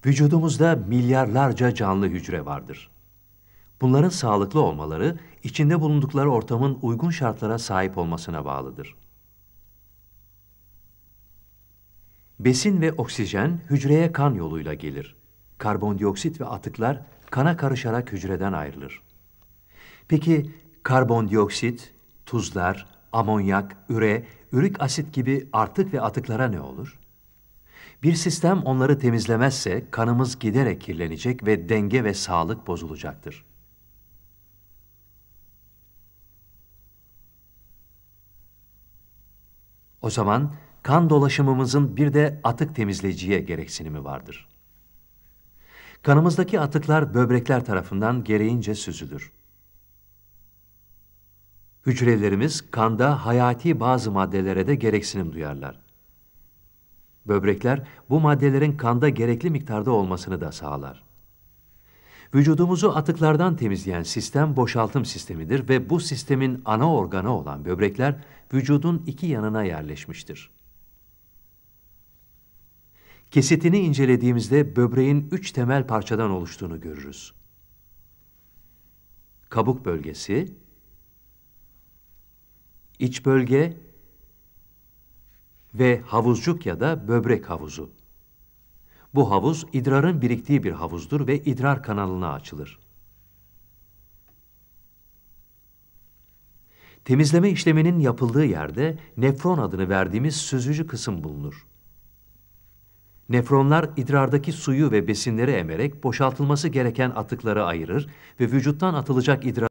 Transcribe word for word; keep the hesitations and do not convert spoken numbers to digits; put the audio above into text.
Vücudumuzda milyarlarca canlı hücre vardır. Bunların sağlıklı olmaları, içinde bulundukları ortamın uygun şartlara sahip olmasına bağlıdır. Besin ve oksijen hücreye kan yoluyla gelir. Karbondioksit ve atıklar kana karışarak hücreden ayrılır. Peki karbondioksit, tuzlar, amonyak, üre, ürik asit gibi artık ve atıklara ne olur? Bir sistem onları temizlemezse kanımız giderek kirlenecek ve denge ve sağlık bozulacaktır. O zaman kan dolaşımımızın bir de atık temizleyiciye gereksinimi vardır. Kanımızdaki atıklar böbrekler tarafından gereğince süzülür. Hücrelerimiz kanda hayati bazı maddelere de gereksinim duyarlar. Böbrekler bu maddelerin kanda gerekli miktarda olmasını da sağlar. Vücudumuzu atıklardan temizleyen sistem boşaltım sistemidir ve bu sistemin ana organı olan böbrekler vücudun iki yanına yerleşmiştir. Kesitini incelediğimizde böbreğin üç temel parçadan oluştuğunu görürüz. Kabuk bölgesi, iç bölge ve havuzcuk ya da böbrek havuzu. Bu havuz idrarın biriktiği bir havuzdur ve idrar kanalına açılır. Temizleme işleminin yapıldığı yerde nefron adını verdiğimiz süzücü kısım bulunur. Nefronlar idrardaki suyu ve besinleri emerek boşaltılması gereken atıkları ayırır ve vücuttan atılacak idrar